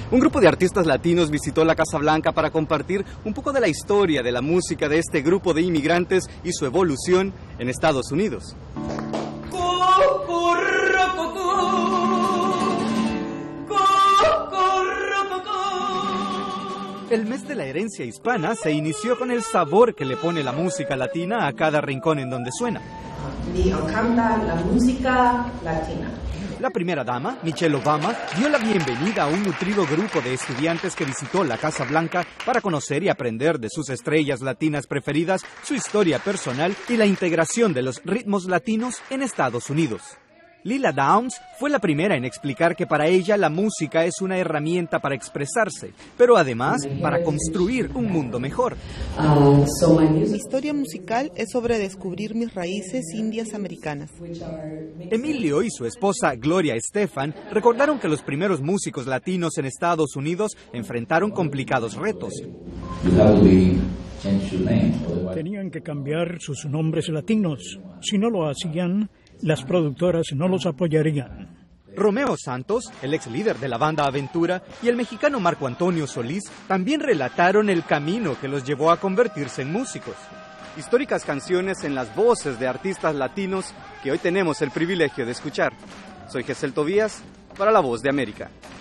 Un grupo de artistas latinos visitó la Casa Blanca para compartir un poco de la historia de la música de este grupo de inmigrantes y su evolución en Estados Unidos. El mes de la herencia hispana se inició con el sabor que le pone la música latina a cada rincón en donde suena. Me encanta la música latina. La primera dama, Michelle Obama, dio la bienvenida a un nutrido grupo de estudiantes que visitó la Casa Blanca para conocer y aprender de sus estrellas latinas preferidas, su historia personal y la integración de los ritmos latinos en Estados Unidos. Lila Downs fue la primera en explicar que para ella la música es una herramienta para expresarse, pero además para construir un mundo mejor. Mi historia musical es sobre descubrir mis raíces indias americanas. Emilio y su esposa Gloria Estefan recordaron que los primeros músicos latinos en Estados Unidos enfrentaron complicados retos. Tenían que cambiar sus nombres latinos. Si no lo hacían, las productoras no los apoyarían. Romeo Santos, el ex líder de la banda Aventura, y el mexicano Marco Antonio Solís también relataron el camino que los llevó a convertirse en músicos. Históricas canciones en las voces de artistas latinos que hoy tenemos el privilegio de escuchar. Soy Gesell Tobías para La Voz de América.